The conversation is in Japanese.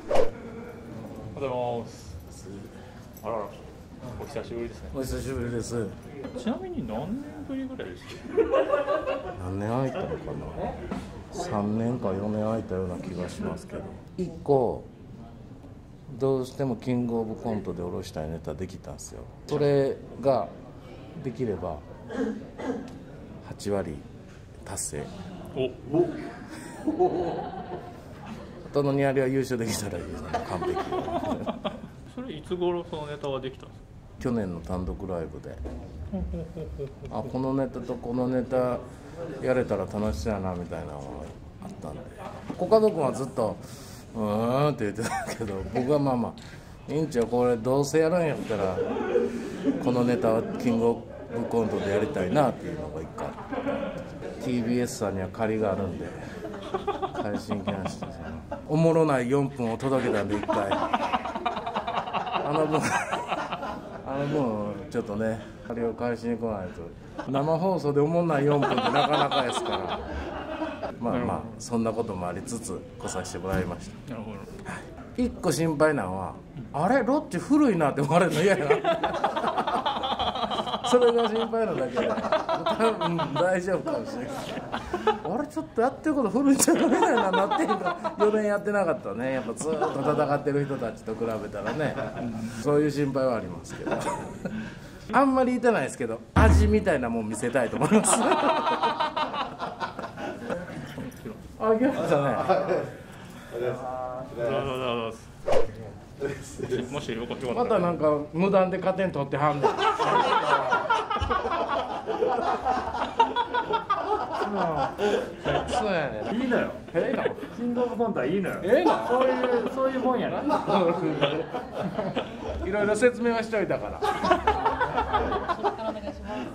おはようございます。あらら、お久しぶりですね。 お久しぶりです。 ちなみに何年ぶりぐらいですか？ 何年空いたのかな。3年か4年空いたような気がしますけど、1個どうしてもキングオブコントで下ろしたいネタできたんですよ。それができれば8割達成。あとの2割は優勝できたらいいですね。完璧。 それいつ頃そのネタはできたんですか？ 去年の単独ライブであ、このネタとこのネタやれたら楽しそうやなみたいなのがあったんで、コカド君はずっとうーんって言ってたけど、僕はまあいいんちゃう、これどうせやるんやったらこのネタはキングオブコントでやりたいなっていうのが一回 TBS さんには借りがあるんで返しに来ました。おもろない4分を届けたんで一回あの分ちょっとね借りを返しに来ないと、生放送でおもんない4分ってなかなかですからまあそんなこともありつつ来させてもらいました。なるほど。一個心配なのは、あれロッチ古いなって思われるの嫌やなそれが心配なだけで多分大丈夫かもしれない。あれちょっとやってること古いんじゃないな、なってるか4年やってなかったね。やっぱずっと戦ってる人たちと比べたらね、そういう心配はありますけどあんまり言ってないですけど、味みたいなもん見せたいと思いますあ、来ましたね。 もしよかったらまたなんか無断で加点取ってはんねんそうやねん。 いいのよ。 ええのキングオブコントはいいのよ。 ええのそういうもんやな。 いろいろ説明はしといたからお願いします。